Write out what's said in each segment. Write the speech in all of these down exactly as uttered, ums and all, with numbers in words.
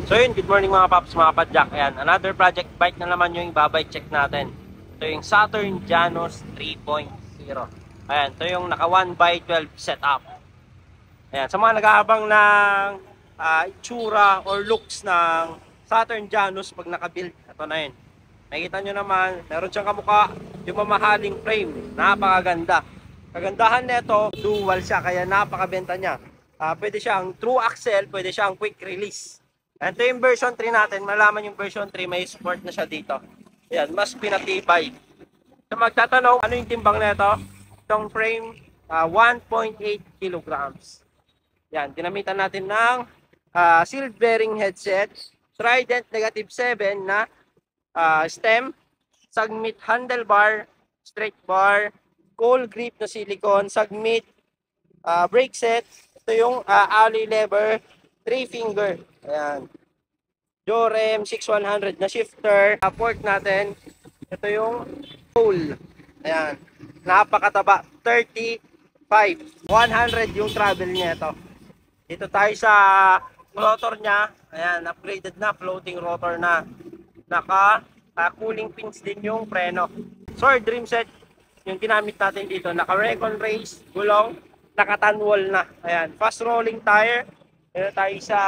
So yun, good morning mga paps, mga padjak. Ayan, another project bike na naman yung ibabike check natin. Ito yung Saturn Janus three point oh. Ayan, ito yung naka one by twelve setup. Ayan, sa mga nag-aabang ng uh, itsura or looks ng Saturn Janus pag naka-build, ito na yun. Nakikita nyo naman, meron siyang kamukha, yung mamahaling frame, napakaganda. Kagandahan nito, dual siya, kaya napakabenta niya. Uh, pwede siyang true axle, pwede siyang quick release. Ito yung version three natin, malaman yung version three, may support na siya dito. Ayan, mas pinatibay. So magtatanong, ano yung timbang nito? Itong frame, uh, one point eight kilograms. Yan, ginamitan natin ng uh, sealed bearing headset, Trident negative seven na uh, stem, Submit handlebar, straight bar, cold grip na silicone, Submit uh, brake set. Ito yung uh, alley lever, three finger. Ayan. Jorem sixty-one hundred na shifter. Uh, port natin, ito yung pole. Ayan. Napakataba, thirty-five. one hundred yung travel niya ito. Dito tayo sa rotor niya. Ayan, upgraded na, floating rotor na. Naka uh, cooling pins din yung preno. So, dream set yung ginamit natin dito. Naka Recon Race, gulong, naka tanwall na. Ayan, fast rolling tire. Dito tayo sa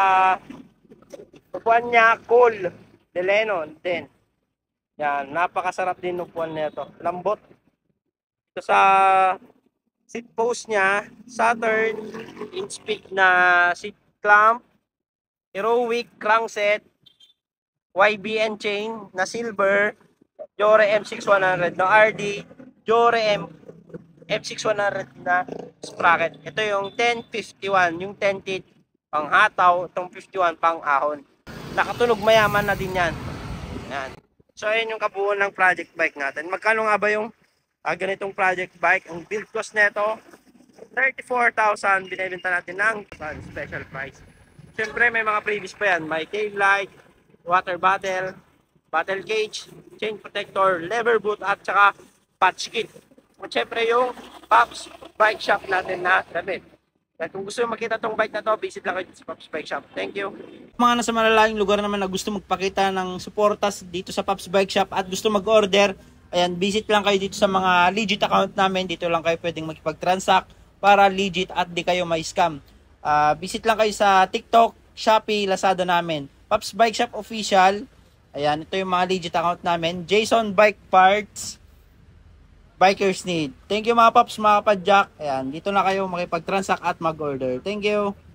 upuan niya, cool. Delenon din. Yan, napakasarap din upuan nito. Lambot. Ito sa seat post niya, Saturn, inch peak na seat clamp, Heroic crankset, Y B N chain na silver, Jore M sixty-one hundred na R D, Jore M M sixty-one hundred na sprocket. Ito yung ten fifty-one, yung ten teeth pang hataw, itong fifty-one pang ahon. Nakatunog mayaman na din yan. Yan. So ayun yung kabuuan ng project bike natin. Magkano nga ba yung Uh, ganitong project bike? Ang build cost nito thirty-four thousand, binibenta natin ng special price. Siyempre may mga previous pa yan, may tail light, water bottle, bottle cage, chain protector, lever boot at saka patch kit. At siyempre yung Pops Bike Shop natin na damit. At kung gusto makita tong bike na to, visit lang kayo sa Pops Bike Shop. Thank you. Mga nasa malalayong lugar naman na gusto magpakita ng suportas dito sa Pops Bike Shop at gusto mag-order, ayan, visit lang kayo dito sa mga legit account namin. Dito lang kayo pwedeng makipag-transact para legit at di kayo may scam. Uh, visit lang kayo sa TikTok, Shopee, Lazada namin. Pops Bike Shop Official. Ayan, ito yung mga legit account namin. Jason Bike Parts, Bikers Need. Thank you mga Pops, mga Padjak. Ayan, dito na kayo makipag-transact at mag-order. Thank you.